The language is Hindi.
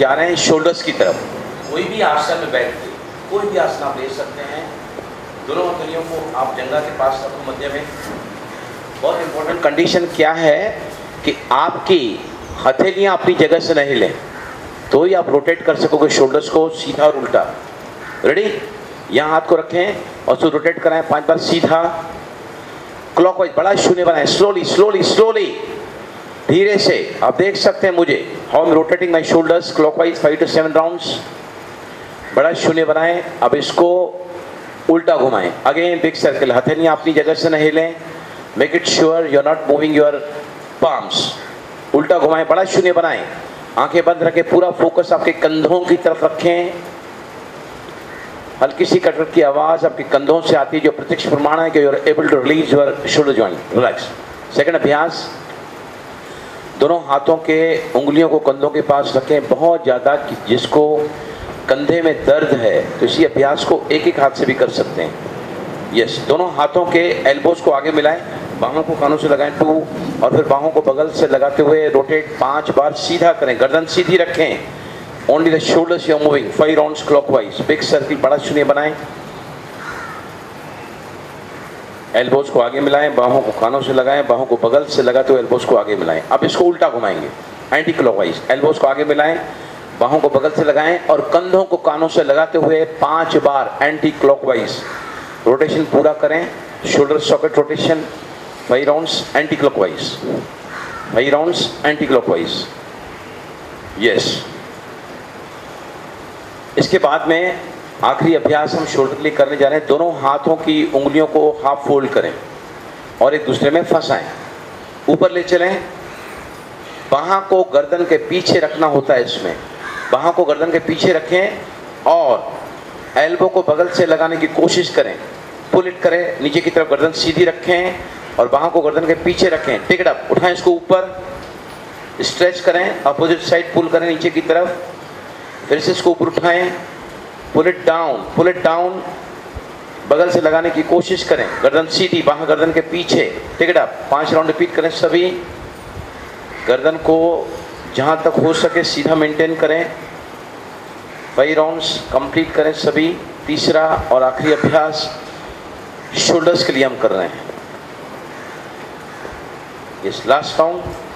जा रहे हैं शोल्डर्स की तरफ। कोई भी आसन में बैठ के कोई भी आसन आप ले सकते हैं। दोनों हथेलियों को आप जंघा के पास रखो मध्य में। बहुत इंपॉर्टेंट कंडीशन क्या है कि आपकी हथेलियाँ अपनी जगह से नहीं लें, तो ही आप रोटेट कर सकोगे शोल्डर्स को सीधा और उल्टा। रेडी? यहाँ हाथ को रखें और उसको रोटेट कराएं 5 बार सीधा क्लॉकवाइज। बड़ा शून्य बनाएं, स्लोली स्लोली स्लोली, धीरे से। आप देख सकते हैं मुझे how I am rotating my shoulders clockwise 5 to 7 rounds. बड़ा शून्य बनाएं। अब इसको उल्टा घुमाएं। अगेन बिग सर्कल, हथेलियाँ अपनी जगह से नहीं लें। Make it sure you are not moving your palms. उल्टा घुमाएं, बड़ा शून्य बनाएं। आंखें बंद रखें, पूरा फोकस आपके कंधों की तरफ रखें। हल्की सी कटकट की आवाज आपके कंधों से आती है, जो प्रत्यक्ष प्रमाण है कि you are able to release your shoulder joint. Relax. Second अभ्यास, दोनों हाथों के उंगलियों को कंधों के पास रखें बहुत ज़्यादा। जिसको कंधे में दर्द है तो इसी अभ्यास को एक एक हाथ से भी कर सकते हैं। यस, दोनों हाथों के एल्बोज को आगे मिलाएं, बाहों को कानों से लगाएं 2, और फिर बाहों को बगल से लगाते हुए रोटेट 5 बार सीधा करें। गर्दन सीधी रखें। Only the shoulders you are moving 5 rounds clockwise. Big circle, बड़ा शून्य बनाएं। एल्बोज को आगे मिलाएं, बाहों को कानों से लगाएं, बाहों को बगल से लगाते हुए एल्बोज को आगे मिलाएं। अब इसको उल्टा घुमाएंगे एंटी क्लॉकवाइज। एल्बोज को आगे मिलाएं, बाहों को बगल से लगाएं और कंधों को कानों से लगाते हुए 5 बार एंटी क्लॉकवाइज। रोटेशन पूरा करें, shoulder socket rotation 5 rounds anti clockwise, 5 rounds anti clockwise. Yes. इसके बाद में आखिरी अभ्यास हम शोल्डर के लिए करने जा रहे हैं। दोनों हाथों की उंगलियों को हाफ फोल्ड करें और एक दूसरे में फंसाएं। ऊपर ले चलें। बाहां को गर्दन के पीछे रखना होता है। इसमें बाहां को गर्दन के पीछे रखें और एल्बो को बगल से लगाने की कोशिश करें। पुल इट करें, नीचे की तरफ गर्दन सीधी रखें और बाहों को गर्दन के पीछे रखें। टेक इट अप, उठाएं इसको ऊपर, स्ट्रेच करें, अपोजिट साइड पुल करें नीचे की तरफ, फिर से इसको ऊपर उठाएं, पुल इट डाउन, बगल से लगाने की कोशिश करें। गर्दन सीधी, बाहां गर्दन के पीछे। Take it up, 5 round repeat करें सभी। गर्दन को जहां तक हो सके सीधा मेंटेन करें। 5 राउंड्स कंप्लीट करें सभी। तीसरा और आखिरी अभ्यास शोल्डर्स के लिए हम कर रहे हैं। इस लास्ट राउंड